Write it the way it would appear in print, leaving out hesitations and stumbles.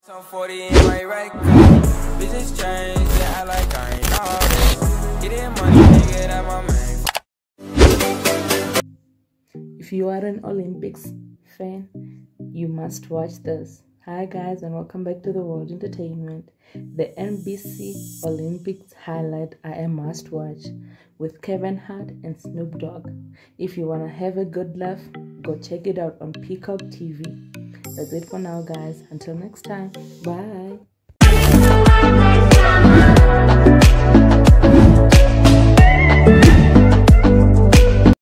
Some 40 in my right car. Bitches change, yeah, I like I ain't all this. Getting money, nigga, that my man. If you are an Olympics fan, you must watch this. Hi guys, and welcome back to the World Entertainment. The NBC Olympics highlight are a must watch with Kevin Hart and Snoop Dogg. If you wanna have a good laugh, go check it out on Peacock TV. That's it for now, guys. Until next time, bye.